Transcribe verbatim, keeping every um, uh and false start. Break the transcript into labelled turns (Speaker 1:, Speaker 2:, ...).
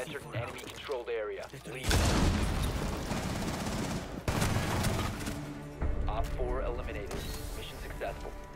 Speaker 1: entered an enemy-controlled area. Leave. Op four eliminated. Mission successful.